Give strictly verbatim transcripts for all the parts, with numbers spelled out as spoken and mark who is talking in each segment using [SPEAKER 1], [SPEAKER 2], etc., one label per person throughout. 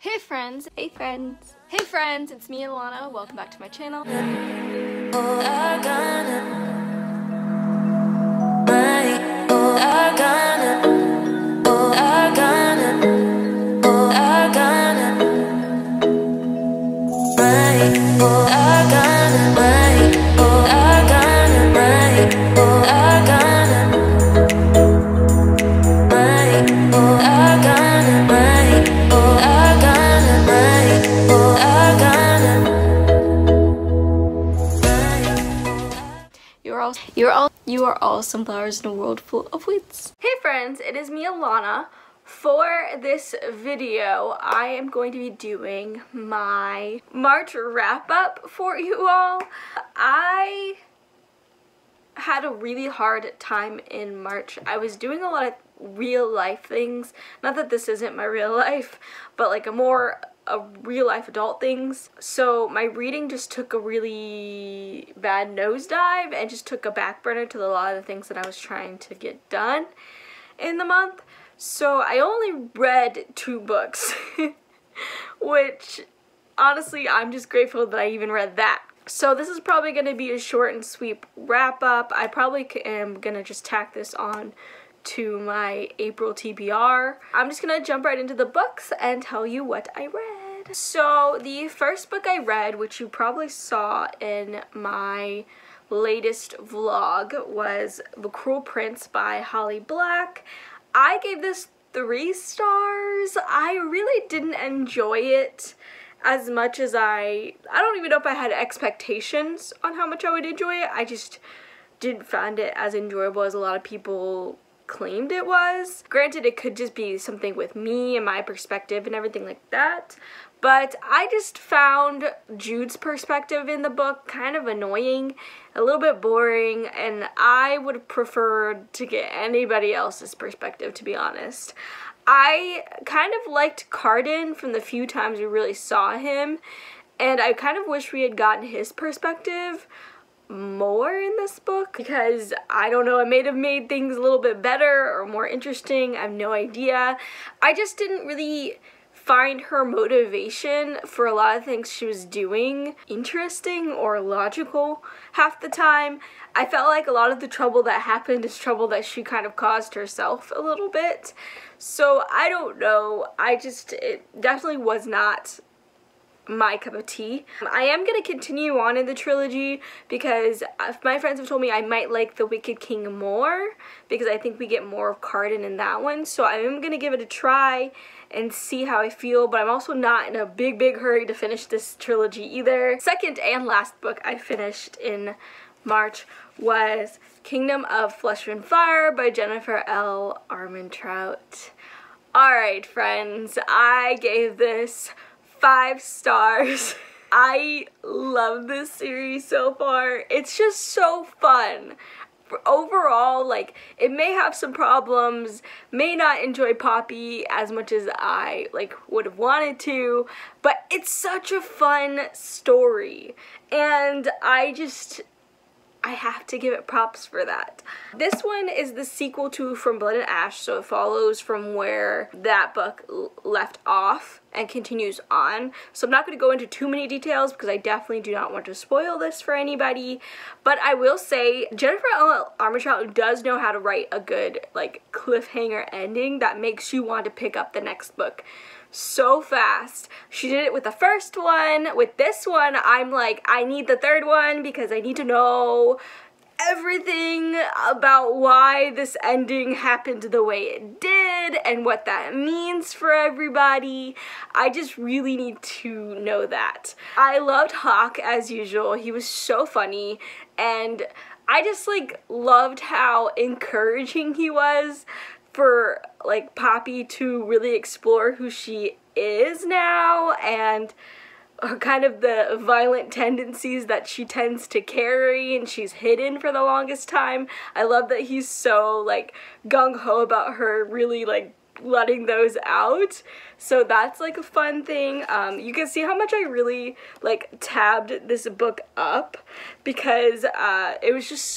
[SPEAKER 1] Hey friends, hey friends, hey friends, it's me Alana, welcome back to my channel. You are all you are all sunflowers in a world full of weeds. Hey friends, it is me Alana. For this video, I am going to be doing my March wrap up for you all. I had a really hard time in March. I was doing a lot of real life things. Not that this isn't my real life, but like a more a real life adult things. So my reading just took a really bad nosedive and just took a back burner to a lot of the things that I was trying to get done in the month. So I only read two books, which honestly I'm just grateful that I even read that. So this is probably going to be a short and sweet wrap up. I probably am going to just tack this on to my April T B R. I'm just gonna jump right into the books and tell you what I read. So the first book I read, which you probably saw in my latest vlog, was The Cruel Prince by Holly Black. I gave this three stars. I really didn't enjoy it as much as I, I don't even know if I had expectations on how much I would enjoy it. I just didn't find it as enjoyable as a lot of people claimed it was. Granted, it could just be something with me and my perspective and everything like that, but I just found Jude's perspective in the book kind of annoying, a little bit boring, and I would have preferred to get anybody else's perspective, to be honest. I kind of liked Carden from the few times we really saw him, and I kind of wish we had gotten his perspective more in this book, because I don't know, it may have made things a little bit better or more interesting. I have no idea. I just didn't really find her motivation for a lot of things she was doing interesting or logical half the time. I felt like a lot of the trouble that happened is trouble that she kind of caused herself a little bit. So I don't know, I just, it definitely was not my cup of tea. I am going to continue on in the trilogy because my friends have told me I might like The Wicked King more because I think we get more of Carden in that one. So I am going to give it a try and see how I feel, but I'm also not in a big, big hurry to finish this trilogy either. Second and last book I finished in March was Kingdom of Flesh and Fire by Jennifer L. Armentrout. Alright friends, I gave this five stars. I love this series so far. It's just so fun. Overall, like, it may have some problems, may not enjoy Poppy as much as I like would have wanted to, but it's such a fun story, and I just I have to give it props for that. This one is the sequel to From Blood and Ash, so it follows from where that book left off and continues on. So I'm not going to go into too many details because I definitely do not want to spoil this for anybody. But I will say Jennifer L. Armentrout does know how to write a good like cliffhanger ending that makes you want to pick up the next book so fast. She did it with the first one. With this one, I'm like, I need the third one because I need to know everything about why this ending happened the way it did and what that means for everybody. I just really need to know that. I loved Hawk as usual. He was so funny, and I just like loved how encouraging he was for like Poppy to really explore who she is now and kind of the violent tendencies that she tends to carry and she's hidden for the longest time. I love that he's so like gung-ho about her really like letting those out. So that's like a fun thing. Um, you can see how much I really like tabbed this book up because uh, it was just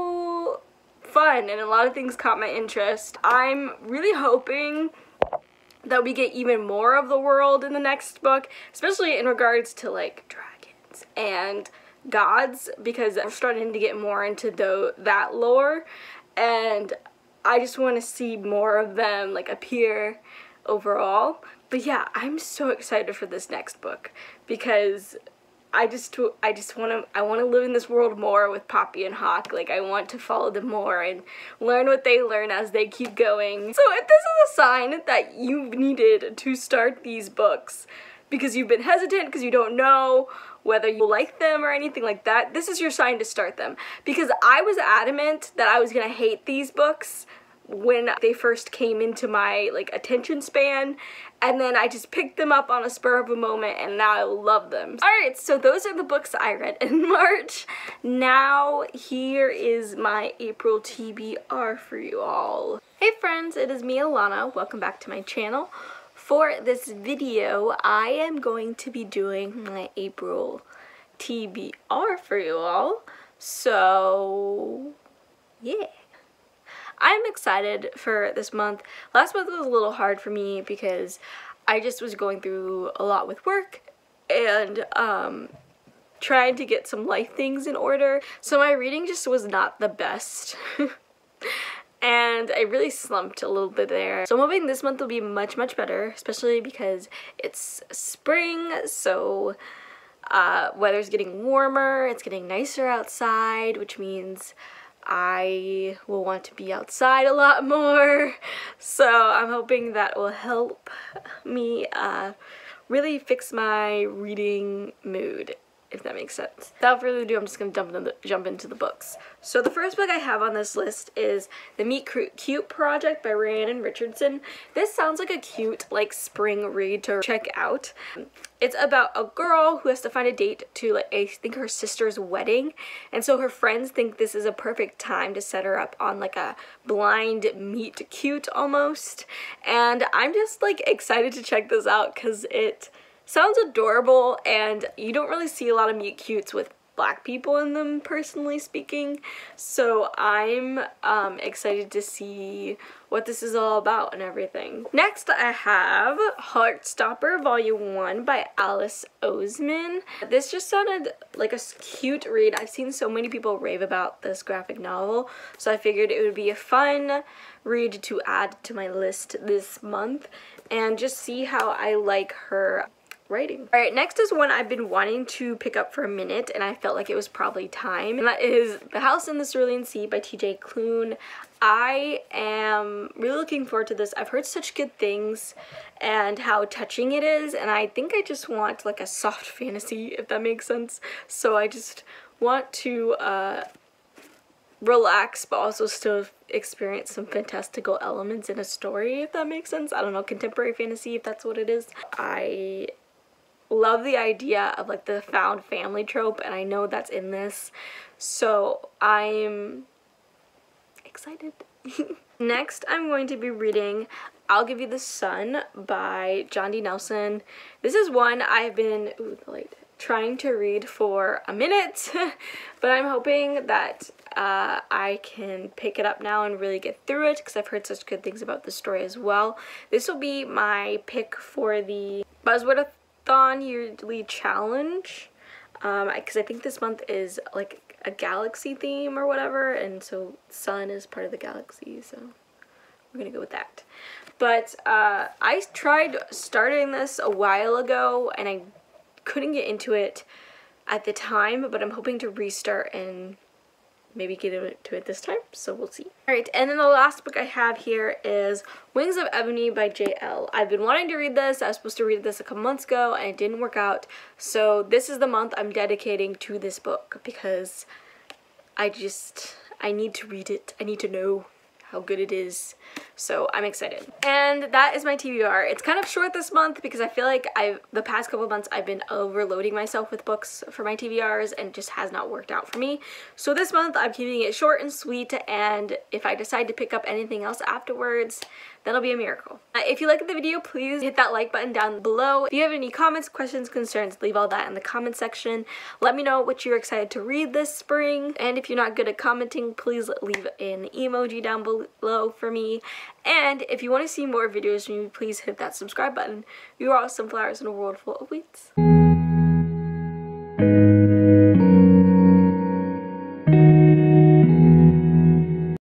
[SPEAKER 1] so fun and a lot of things caught my interest. I'm really hoping that we get even more of the world in the next book, especially in regards to like dragons and gods, because we're starting to get more into the, that lore, and I just want to see more of them like appear overall. But yeah, I'm so excited for this next book because I just I just want to I want to live in this world more with Poppy and Hawk. Like, I want to follow them more and learn what they learn as they keep going. So if this is a sign that you needed to start these books because you've been hesitant, because you don't know whether you like them or anything like that, this is your sign to start them. Because I was adamant that I was gonna hate these books when they first came into my like attention span, and then I just picked them up on a spur of a moment and now I love them. Alright, so those are the books I read in March. Now here is my April T B R for you all. Hey friends, it is me, Alana. Welcome back to my channel. For this video, I am going to be doing my April T B R for you all. So yeah. I'm excited for this month. Last month was a little hard for me because I just was going through a lot with work and um, trying to get some life things in order. So my reading just was not the best. And I really slumped a little bit there. So I'm hoping this month will be much, much better, especially because it's spring, so uh, weather's getting warmer, it's getting nicer outside, which means I will want to be outside a lot more. So I'm hoping that will help me uh, really fix my reading mood, if that makes sense. Without further ado, I'm just gonna jump into the, jump into the books. So the first book I have on this list is The Meet Cute Project by Rhiannon Richardson. This sounds like a cute, like, spring read to check out. It's about a girl who has to find a date to, like, I think her sister's wedding, and so her friends think this is a perfect time to set her up on like a blind meet cute almost. And I'm just like excited to check this out because it sounds adorable, and you don't really see a lot of meet cutes with black people in them, personally speaking. So I'm um, excited to see what this is all about and everything. Next I have Heartstopper Volume one by Alice Oseman. This just sounded like a cute read. I've seen so many people rave about this graphic novel, so I figured it would be a fun read to add to my list this month and just see how I like her writing. Alright, next is one I've been wanting to pick up for a minute, and I felt like it was probably time, and that is The House in the Cerulean Sea by T J Klune. I am really looking forward to this. I've heard such good things and how touching it is, and I think I just want like a soft fantasy, if that makes sense. So I just want to uh, relax, but also still experience some fantastical elements in a story, if that makes sense. I don't know, contemporary fantasy, if that's what it is. I love the idea of like the found family trope, and I know that's in this, so I'm excited. Next I'm going to be reading I'll Give You the Sun by John D. Nelson. This is one I've been ooh, the light, trying to read for a minute, but I'm hoping that uh, I can pick it up now and really get through it because I've heard such good things about the story as well. This will be my pick for the Buzzword Thon yearly challenge, um because I think this month is like a galaxy theme or whatever, and so sun is part of the galaxy, so we're gonna go with that. But uh I tried starting this a while ago and I couldn't get into it at the time, but I'm hoping to restart and maybe get into it this time, so we'll see. Alright, and then the last book I have here is Wings of Ebony by J L. I've been wanting to read this. I was supposed to read this a couple months ago and it didn't work out, so this is the month I'm dedicating to this book because I just, I need to read it. I need to know how good it is, so I'm excited. And that is my T B R. It's kind of short this month because I feel like I've the past couple of months I've been overloading myself with books for my T B Rs and it just has not worked out for me. So this month I'm keeping it short and sweet, and if I decide to pick up anything else afterwards, that'll be a miracle. Uh, if you liked the video, please hit that like button down below. If you have any comments, questions, concerns, leave all that in the comment section. Let me know what you're excited to read this spring, and if you're not good at commenting, please leave an emoji down below for me. And if you want to see more videos from me, please hit that subscribe button. You are all sunflowers in a world full of weeds.